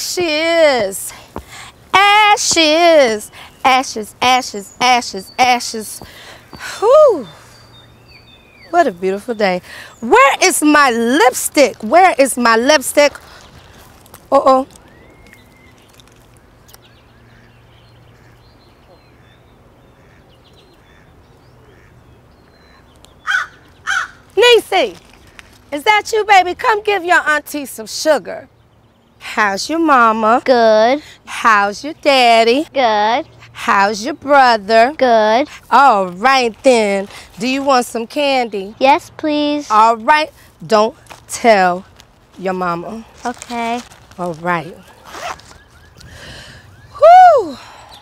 ashes. Ashes. Ashes, ashes, ashes, ashes. Whew. What a beautiful day. Where is my lipstick? Where is my lipstick? Uh-oh. Niecy, is that you, baby? Come give your auntie some sugar. How's your mama? Good. How's your daddy? Good. How's your brother? Good. All right then. Do you want some candy? Yes, please. All right. Don't tell your mama. Okay. All right. Whew.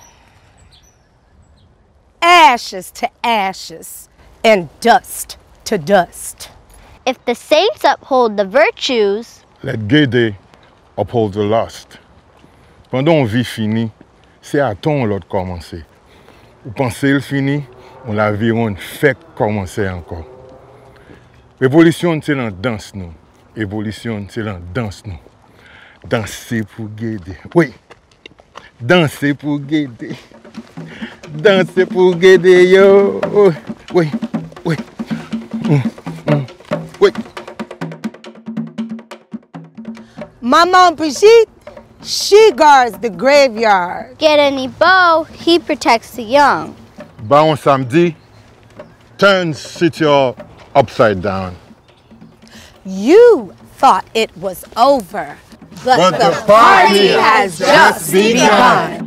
Ashes to ashes and dust to dust. If the saints uphold the virtues, let Guédé uphold the lust. Pendant on vit fini, c'est à ton l'autre commencer. Ou pensez le fini, on la vie on fait commencer encore. Révolution c'est dans danse nous. Évolution c'est dans danse nous. Danser pour Guédé. Oui. Danser pour Guédé. Danser pour Guédé yo. Oui. Oui. Oui. Maman Brigitte, she guards the graveyard. Guédenibo, he protects the young. Baon samedi, turn city upside down. You thought it was over, but the party has just begun.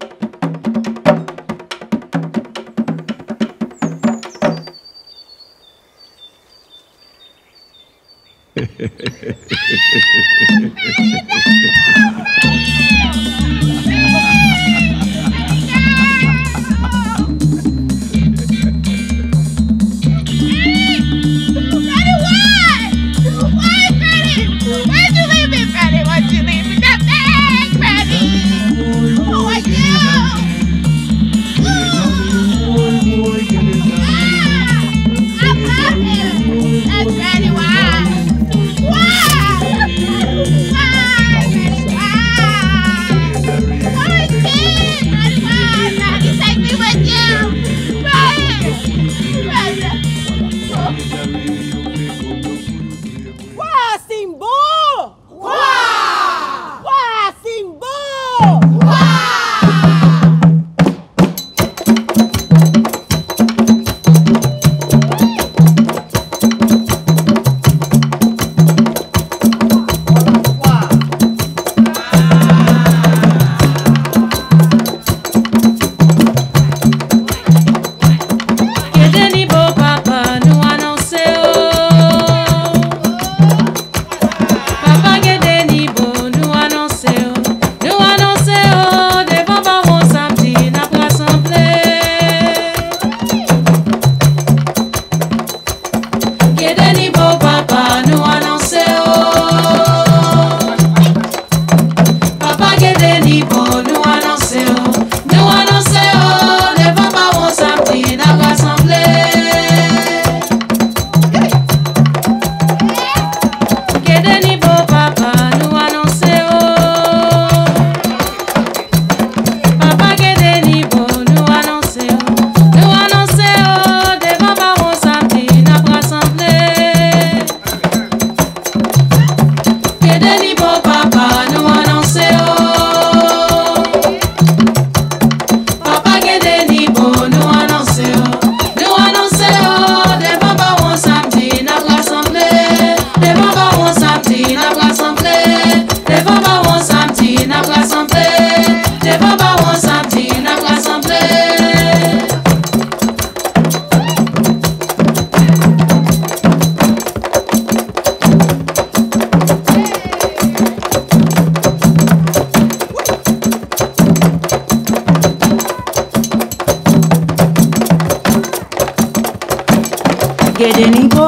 Guédenibo,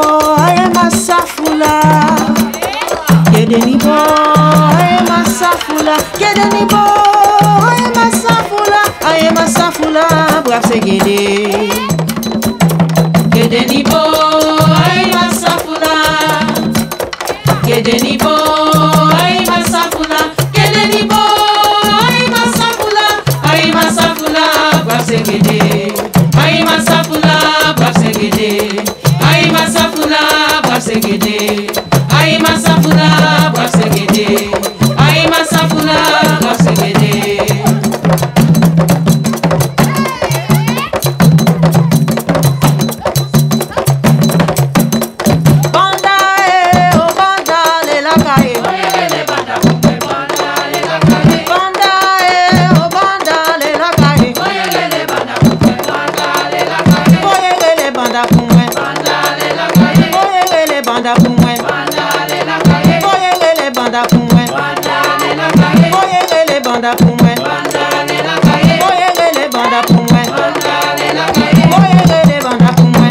aye masafula. Guédenibo, aye masafula. Guédenibo, aye masafula. Aye masafula, brave c'est Guédé. Guédenibo, aye masafula. Guédenibo, aye masafula. Guédenibo. banda pou mwen. Moyele banda pou mwen. Moyele banda pou mwen.